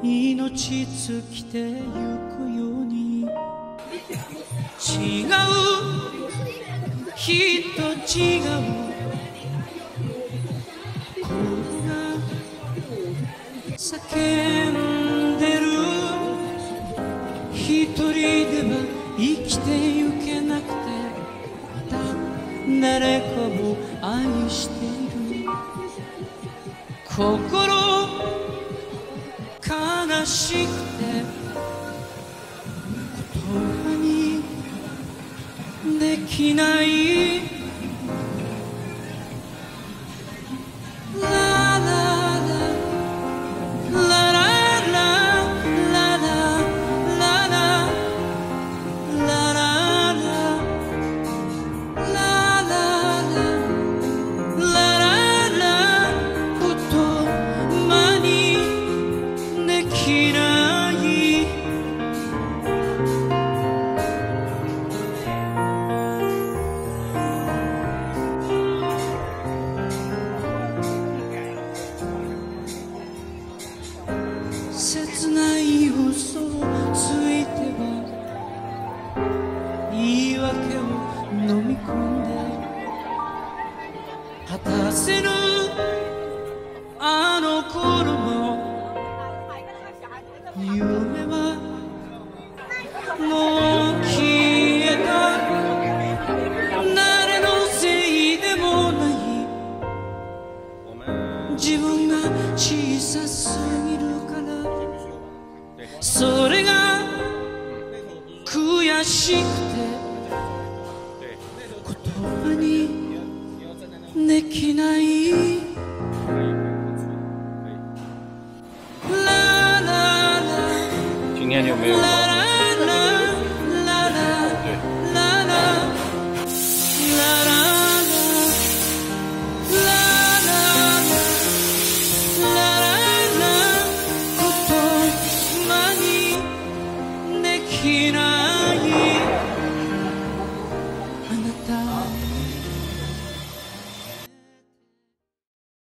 命尽きてゆくように違うきっと違う声が叫んでる一人では生きてゆけなくてまた誰かを愛している心悲しくて言葉にできないララララララララララ切ない嘘をついては言い訳を飲み込んで果たせぬあの頃の夢はもう消えた誰のせいでもない自分が小さすぎるからそれが悔しくて言葉にできない今天就没有。